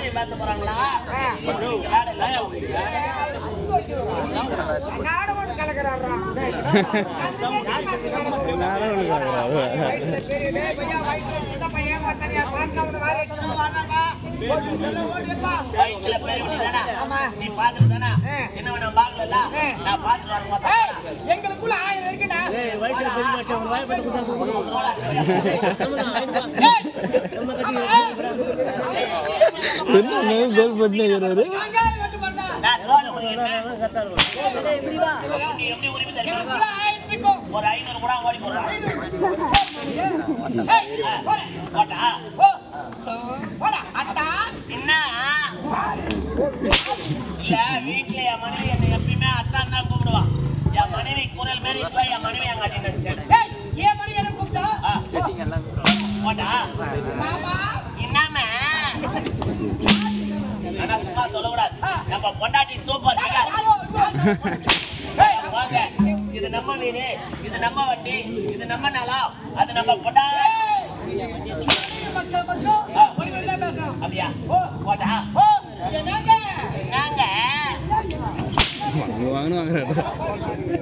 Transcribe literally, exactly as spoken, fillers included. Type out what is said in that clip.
விஷயம் பேச போறாங்களா? நாடகம் கலக்குறாரா? நாடகம் கலக்குறாரு. எங்களுக்குள்ள ஆயிரம் இருக்குடா. என்ன கோல் பண்ணிக்கிறாரு? ஒரு ஐநூறு கூட ஓடி போடுறான். என்ன இல்ல வீட்டுல என் மனைவி என்னை எப்பயுமே அத்தான் தான் கூப்பிடுவான். என் மனைவி குரல் மாரி இப்ப என் மனைவி அங்க அடி நினைச்சேன். ஏன் மணி என்ன கூப்பிட்டா? போட்டா என்னமே சும்மா சொல்லக்கூடாது. நம்ம பொண்டாட்டி சூப்பர். வாங்க, இது நம்ம வீடு, இது நம்ம வண்டி, இது நம்ம நிலம், அது நம்ம பொண்டாட்டி. அப்படியா? போட்டா என்னங்க என்னங்க வாங்கணும் வாங்குறாரு.